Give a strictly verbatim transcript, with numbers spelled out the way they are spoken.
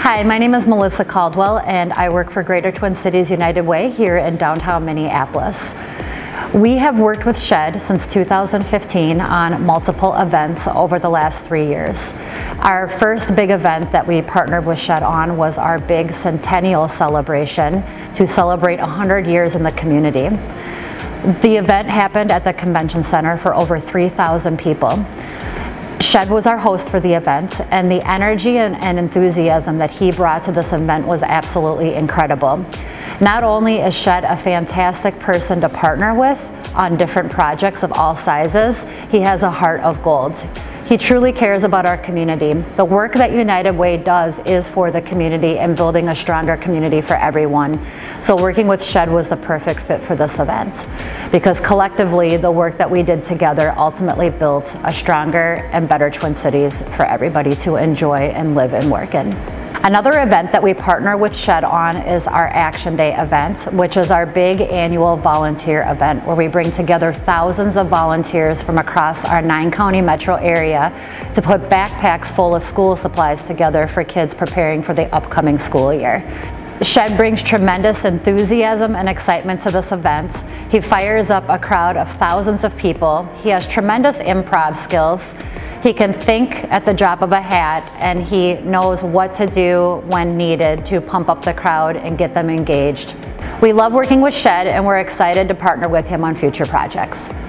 Hi, my name is Melissa Caldwell and I work for Greater Twin Cities United Way here in downtown Minneapolis. We have worked with SHED since two thousand fifteen on multiple events over the last three years. Our first big event that we partnered with SHED on was our big centennial celebration to celebrate one hundred years in the community. The event happened at the Convention Center for over three thousand people. SHED was our host for the event, and the energy and, and enthusiasm that he brought to this event was absolutely incredible. Not only is SHED a fantastic person to partner with on different projects of all sizes, he has a heart of gold. He truly cares about our community. The work that United Way does is for the community and building a stronger community for everyone. So working with SHED was the perfect fit for this event, because collectively the work that we did together ultimately built a stronger and better Twin Cities for everybody to enjoy and live and work in. Another event that we partner with SHED on is our Action Day event, which is our big annual volunteer event where we bring together thousands of volunteers from across our nine county metro area to put backpacks full of school supplies together for kids preparing for the upcoming school year. SHED brings tremendous enthusiasm and excitement to this event. He fires up a crowd of thousands of people. He has tremendous improv skills. He can think at the drop of a hat, and he knows what to do when needed to pump up the crowd and get them engaged. We love working with SHED, and we're excited to partner with him on future projects.